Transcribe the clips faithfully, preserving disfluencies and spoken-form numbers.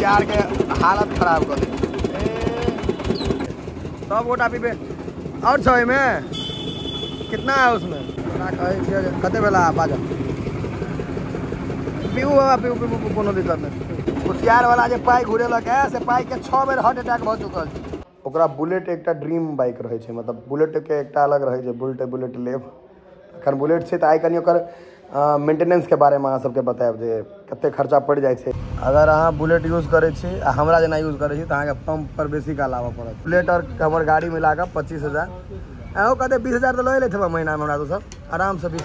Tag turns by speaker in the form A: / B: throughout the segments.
A: कुशियार के हालत खराब कर दी सब गोटा पीबे और छः में कितना है उसमें कते बेला बाजा पीबू बाबा पीबू पीबू कोनो दिक्कत नहीं। कुशियार वाला जो पाई घुरेलक है से पाई के छः बेर हार्ट अटैक भ चुकल छै। ओकरा बुलेट एकटा ड्रीम बाइक रहे छै, मतलब बुलेट के एकटा अलग रहे छै, बुलेट बुलेट लेब अखन बुलेट छै। तो आई कनी ओकर मेंटेनेंस के बारे में अहाँ सबके बतायब जे कते खर्चा पड़ जाए छै। अगर अहाँ बुलेट यूज करे छी आ हमरा जना यूज करे छी तो अहाँ के पंप पर बेसी का लाभ पड़त। बुलेट और हमर गाड़ी मिला के पच्चीस हजार अहो कहते बीस हजार तो ले लेते महीना में हमरा तो सब आराम से बीस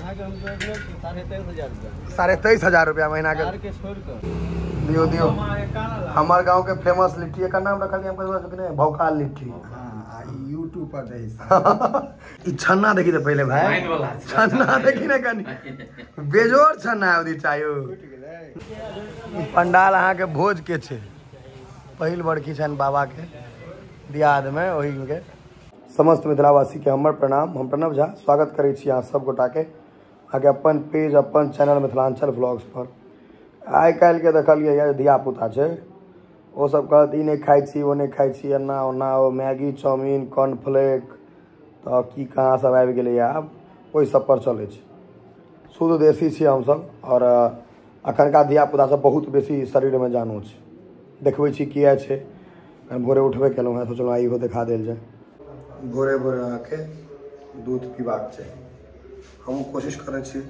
A: साढ़े तेईस हजार रुपया महीना के दियो दियो। हमार गांव के फेमस लिट्टी का नाम रखल भौकाल लिट्टी यूट्यूब पर छन्ना देखी तो पहले भाई छन्ना देखी ना कनी बेजोर छन्ना अवधि चाहो। पंडाल अहाँ के भोज के छे पहिल बड़की छन बाबा के दियाद में ओही के समस्त मिथिलावासी के हमर प्रणाम। हम प्रणव झा स्वागत करे छी अहाँ सब गोटा के आगे अपन पेज अपन चैनल मिथिलांचल व्लॉग्स पर। आई काल्हि के देखलिए यार धिया पुता छै वो सब कहत ई नहीं खाई छी वो नहीं खाई छी एना ओना ओ मैगी चाउमीन कॉर्नफ्लेक तो की कहाँ सब आबि गेलै आब ओहि सब पर चले छै। शुद्ध देसी छी हम सब और अखनका धिया पुता सब बहुत बेसी शरीर में जानू छै। देखबै छी किया छै भोरे उठबे केलहुँ हैं सोचलहुँ इहो देखा देल जाए। भोरे भोरे अहाँ के दूध पीबाक चाही, हम कोशिश करै छी।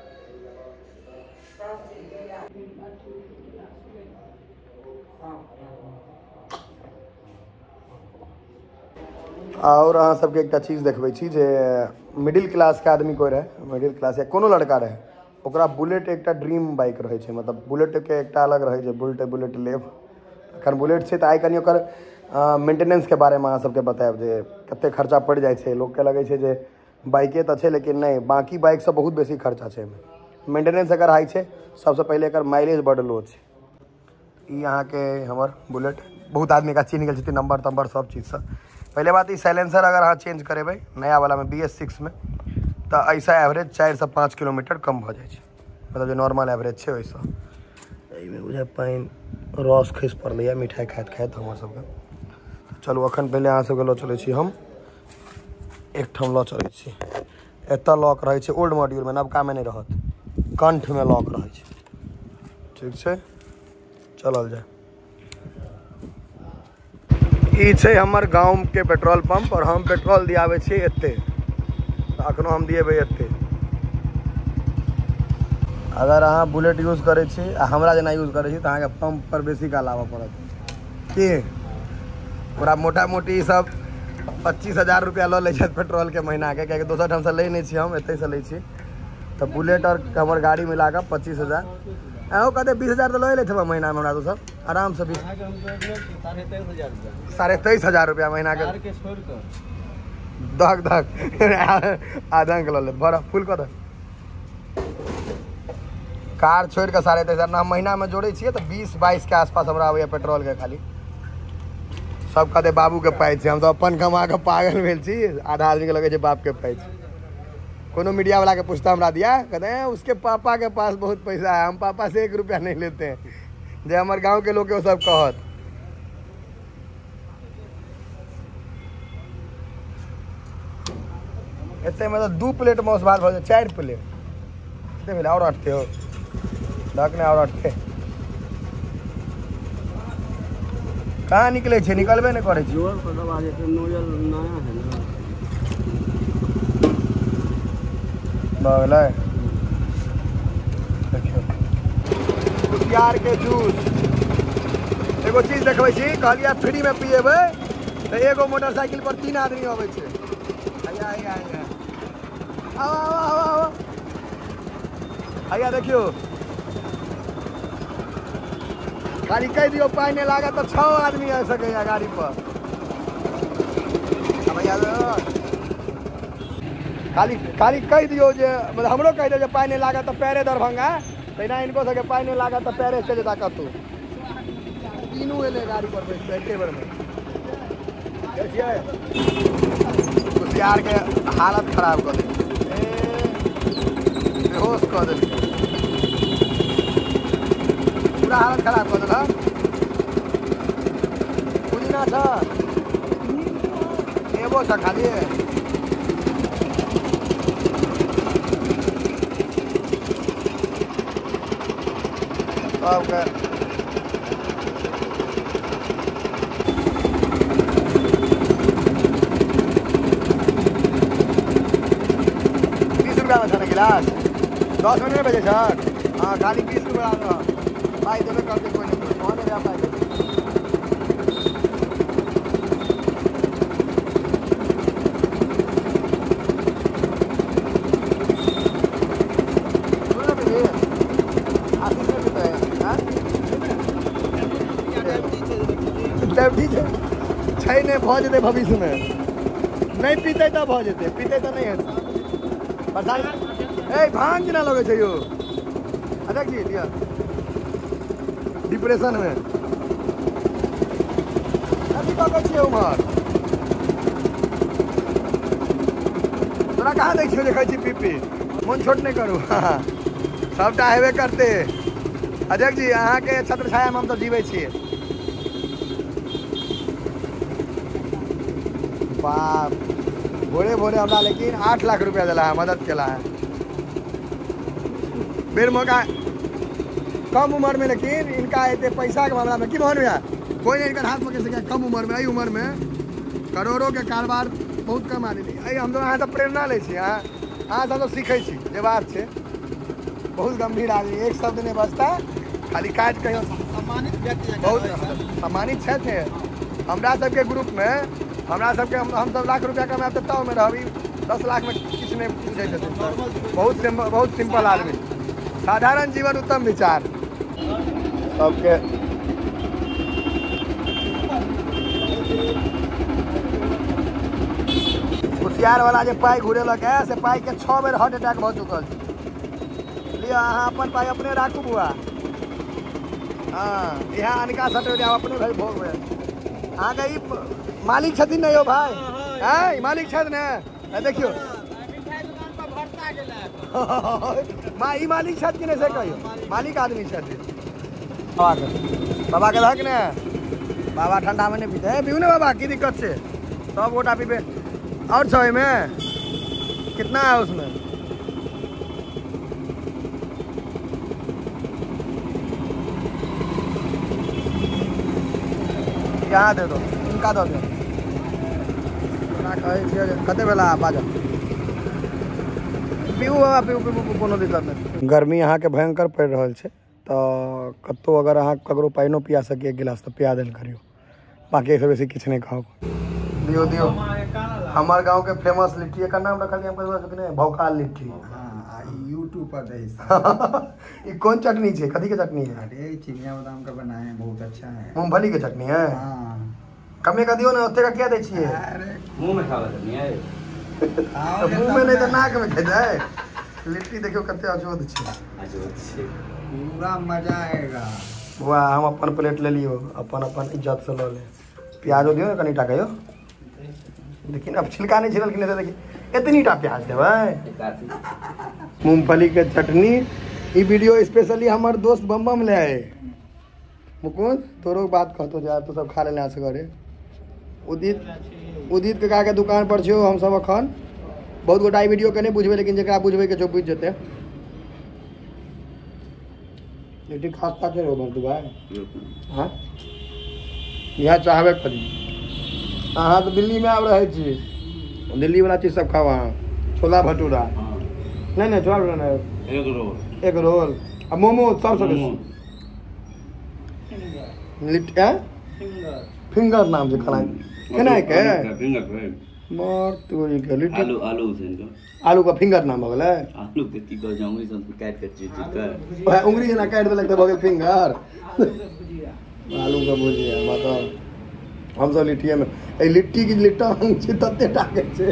A: और अहाँ सबके एक चीज देखबै छी जे मिडिल क्लास के आदमी कोई रहे, मिडिल क्लास या कोनो लड़का रहे ओकरा बुलेट एकटा ड्रीम बाइक रहे छै, मतलब बुलेट के एकटा अलग रहे छै, बुलेट बुलेट लेब अखन बुलेट छै। तो आई कनी ओकर मेंटेनेंस के बारे में अहाँ सबके बतायब जे कते खर्चा पड़ जाए छै। लोग के लगे छै जे बाइके तो छै लेकिन नहीं, बाकी बाइक से बहुत बेसी खर्चा छै। मेंटेनेंस अगर हाई छै सबसे पहले एकर माइलेज बड़ लो छै। ई अहाँ के हमर बुलेट बहुत आदमी का चिन्ह गेल नंबर तंबर सब चीज से। पहले बात ई साइलेंसर अगर अहाँ चेंज करेबै नया वाला में बी एस सिक्स में तो ऐसा एवरेज चार से पाँच किलोमीटर कम भ जाए छै, मतलब जो नॉर्मल एवरेज छै वैसा। एहिमे बुझे पानि रस खसि पड़लै मिठाई खाइत खाइत हमर सबके। चलू अखन पहले अहाँ सबके लऽ चलै छी हम एकठाम लऽ चलै छी। एतऽ लॉक रहै छै ओल्ड मॉड्यूल में, नवका में नहीं रहत, कंठ में लॉक रहै छै। ठीक छै चलल जाए। ई छै हमर गाँव के पेट्रोल पंप और हम पेट्रोल दियावे छी एते, तो अखनो हम दिएबै एते। अगर अहाँ बुलेट यूज करे छी आ हमरा जना यूज करे छी तो अहाँ के पंप पर बेसी का लाभ पड़त। की पूरा मोटा मोटी सब पच्चीस हजार रुपया लऽ लै छथि पेट्रोल के महीना के, कियाकि दोसर ठाम से लै नहीं छी हम एते से लै छी। तो बुलेट और हमर गाड़ी मिला के पच्चीस हजार अहो कहते बीस हजार तो ले लेते महीना में हमरा तो सब आराम से बीस साढ़े तेईस हजार रुपया महीना के दग दग आधा अंक ले बड़ा फुल कर कार छोड़ के साढ़े तेईस हजार ना महीना में जोड़े छे तो बीस बाईस के आसपास हमरा आवे पेट्रोल के। खाली सब कहते बाबू के पाई छे, हम तो अपन कमा के पागल भेल छी। आधा आदमी के लगे छे बाप के पाई छे। कोनो मीडिया वाला के पूछता हमरा दिया कहते हैं उसके पापा के पास बहुत पैसा है, हम पापा से एक रुपया नहीं लेते हैं। जे हमारे गांव के लोग के वो सब कहत। इतने में तो दो प्लेट मांस भात भर चार प्लेट इतने मिले और अटते हो ढकने और अटते कहाँ निकले छे निकलबे नहीं करे छे। बगल कुशियार के जूस एगो चीज देखबै छी कहलिया फ्री में पिएबै तो एगो मोटरसाइकिल पर तीन आदमी अबै छै। आया आया आया आओ आओ आओ आओ आया देखियो खाली कह दियो पाई नहीं लागत तो छह आदमी आ सके गाड़ी पर। भैया खाली खाली कह दियो जे मतलब हमरो कह दियो जे पाई नहीं लागत तो पैरे दरभंगा तहिना इनको सके पाई नहीं लागत तो पैरे चल जेता कतौ। तीनों एले गाड़ी पर बैठ के एके बेर में देखिए कुशियार के हालत खराब कर दी बेहोश कर दी पूरा हालत खराब कर दिल। बढ़िया था एगो था खाली सबके बीस रुपया में था ना गिलास दस मिनट में भेजे सर हाँ खाली बीस रुपया भाई देवे करके कोई नहीं वहाँ नहीं पाए छै नहीं भ जेते भविष्य में नहीं पीते तो भ जेते पीते तो नहीं है ए भांग ना लगे छै यो अरे की लिया डिप्रेशन में अभी कह छियै उमर तोरा कहाँ देख छियै देखै छी पीपी मन छोट नहीं करू सबटा हेबे करते अध्यक्ष जी अहाँ के छत्र छाया में हम तो जीवे छियै बाप भोरे भोरे हमरा लेकिन आठ लाख रुपया दिला है मदद केला है बेर मौका कम उम्र में लेकिन इनका इतने पैसा के मामला में की भवन भैया कोई नहीं इनका हाथ पकड़ सके कम उम्र में उम्र में करोड़ों के कारोबार बहुत कम आदमी हम लोग अहाँ से प्रेरणा ले अहाँ सब सीखे जे बात है बहुत गंभीर आदमी एक शब्द नहीं बचता खाली काट कहीं सम्मानित व्यक्ति बहुत सम्मानित छथि हमरा सबके ग्रुप में हमरा सबके हम हम सब लाख रुपया कमाए तब में रही दस लाख में किसी नहीं पूछे बहुत सिंपल बहुत सिंपल आदमी साधारण जीवन उत्तम विचार सबके होशियार वाला जो पाई घुरेलक है से पाई के छः बेर हार्ट अटैक भ चुकल लिया अहाँ अपन पाई अपने राखू बुआ हाँ यहाँ अनका सटे अपने भाई भोग में अहाँ के मालिक छथिन ना यो भाई हैं मालिक छथि ने देखियो माँ ई मालिक छथि कि नहीं से कहियो मालिक आदमी छथिन बाबा के बाबा के धक ने बाबा ठंडा में नहीं पीते पीऊ ने बाबा की दिक्कत से सब गोटा पीबे और छो में कितना है उसमें यहाँ दे दो इनका दो दे कते बेला आ जा पीऊ बाबा पीऊ पीऊ कोनो दिक्कत नहीं गर्मी यहाँ के भयंकर पड़ रहा है तो कतो अगर अहाँ ककरो पाइनो पिया सके एक गिलास तो पिया दिल करियो बाकी से बेसी किछ नहीं खाओ दियो दियो हमारे गांव के फेमस लिट्टी का नाम रखा हम भौकाल लिट्टी यूट्यूब पर ये कौन चटनी है कथी के चटनी है अरे चिनिया बादाम का बनाए हैं बहुत अच्छा है मूंगफली के चटनी है हां कमे का दियो ना ओते का क्या दे छिए अरे मुंह में खावा चटनी है तो मुंह में नहीं तो नाक में खा जाए लिट्टी देखियो कते अजोद छै अजोद छै पूरा मजा आएगा वाह हम अपन प्लेट ले लियो अपन अपन इज्जत से लो ले प्याज दियो ना कनीटा कहियो लेकिन अब छिलका नहीं छिलल कि नहीं देखिए इतनी टा प्याज देवे मूंगफली के चटनी ये वीडियो स्पेशली हमारे दोस्त बम बम ले आए मुकुंद तोरो बात कहतो जा तो सब खा ले से घरे उदित उदित के का के दुकान पर छो हम सब अखन बहुत गोटा वीडियो के नहीं बुझबे लेकिन जकरा बुझबे के जो बुझ जते लिट्टी खास्ता के रो भर दुबा हां यहां चाहबे करी अहाँ तो दिल्ली में आब रहे छी दिल्ली वाला चीज सब खाओ अहाँ छोला भटूरा नहीं नहीं छोला भटूरा नहीं एक रोल एक रोल अब मोमो सब सब लिट्टी फिंगर नाम से खाना केना है के फिंगर मार तोरी के लिट्टी आलू आलू से आलू का फिंगर नाम हो गेलै आलू के की कह जाऊं सब काट के चीज कर ओए उंगली जना काट देलक त भ गेल फिंगर आलू का भुजिया बताओ हम सब लिट्टिए में ए लिट्टी की लिट्टा हम छी तते टाके छे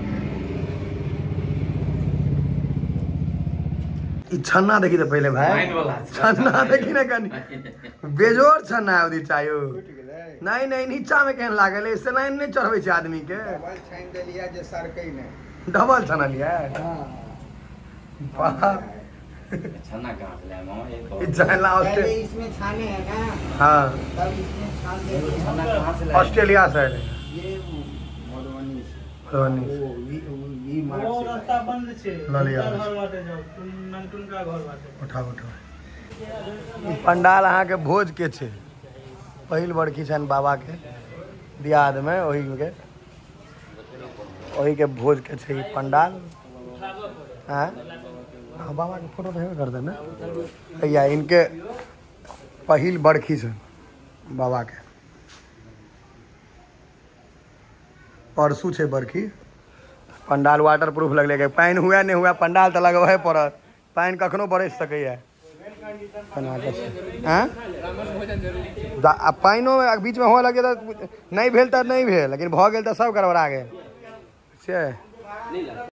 A: ई छन्ना देखी तो पहले भाई छन्ना देखी ना कनी बेजोर छन्ना आउदी चाहियो नहीं नहीं नीचा में केहन लागल इससे लाइन नहीं चढ़वे छे आदमी के डबल छाइन देलिया जे सरकै ने डबल छना लिया हां
B: छाना कहाँ से लाया मामा? ये
A: छाना
C: पहले इसमें छाने हैं ना,
A: हाँ
C: तब इसमें छान देते हैं।
B: छाना कहाँ से लाया?
A: ऑस्ट्रेलिया से है।
C: ये मधुबनी से।
A: मधुबनी से।
C: वो वी वी मार्ट
D: वो
C: से।
D: रास्ता बंद छे।
A: ललिया
D: घर बाटे जाओ, नंटुन का घर बाटे।
A: उठाओ उठाओ। ई पंडाल अहाँ के भोज के छे, पहिल बड़की छन बाबा के दियाद में, वही के वही के भोज के छे ई पंडाल। हाँ हाँ, बाबा के फोटो तो हेबे करते ना या इनके पहिल बड़खी छन बाबा के, परसू छे बड़खी। पंडाल वाटर प्रूफ लगले, पानि हुआ नहीं हुआ पंडाल तो लगबे पड़त, पानि कखनो बरस सकैए। पानिओ बीच में हो लगे तो नहीं भेल तो नहीं भेल, लेकिन भऽ गेल तो सब गड़बड़ा गेल से।